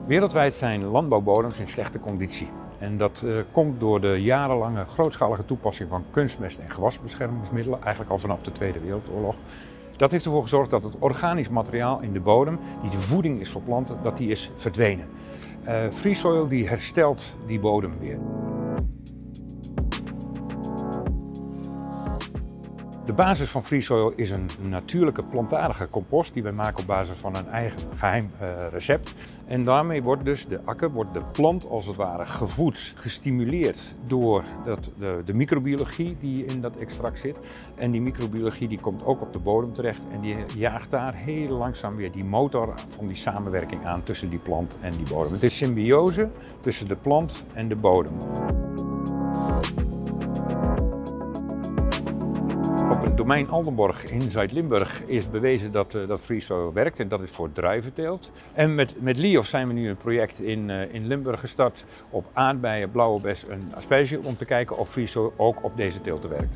Wereldwijd zijn landbouwbodems in slechte conditie. En dat komt door de jarenlange grootschalige toepassing van kunstmest en gewasbeschermingsmiddelen, eigenlijk al vanaf de Tweede Wereldoorlog. Dat heeft ervoor gezorgd dat het organisch materiaal in de bodem, die de voeding is voor planten, dat die is verdwenen. Freesoil die herstelt die bodem weer. De basis van Freesoil is een natuurlijke plantaardige compost die wij maken op basis van een eigen geheim recept. En daarmee wordt dus de akker, de plant als het ware gevoed, gestimuleerd door de microbiologie die in dat extract zit. En die microbiologie die komt ook op de bodem terecht en die jaagt daar heel langzaam weer die motor van die samenwerking aan tussen die plant en die bodem. Het is symbiose tussen de plant en de bodem. Op het domein Altenborg in Zuid-Limburg is bewezen dat Freesoil werkt en dat is voor druiventeelt. En met LIOF zijn we nu een project in Limburg gestart op aardbeien, blauwe bes en asperge om te kijken of Freesoil ook op deze teelten werkt.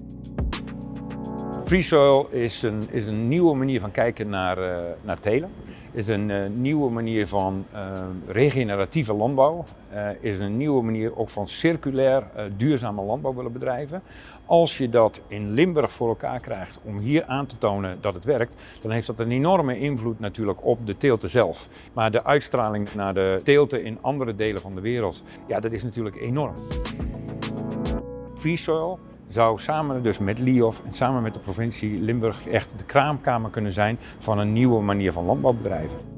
Freesoil is een nieuwe manier van kijken naar telen. Is een nieuwe manier van regeneratieve landbouw. Is een nieuwe manier ook van circulair duurzame landbouw willen bedrijven. Als je dat in Limburg voor elkaar krijgt om hier aan te tonen dat het werkt, dan heeft dat een enorme invloed natuurlijk op de teelten zelf. Maar de uitstraling naar de teelten in andere delen van de wereld, ja, dat is natuurlijk enorm. Freesoil zou samen dus met LIOF en samen met de provincie Limburg echt de kraamkamer kunnen zijn van een nieuwe manier van landbouw bedrijven.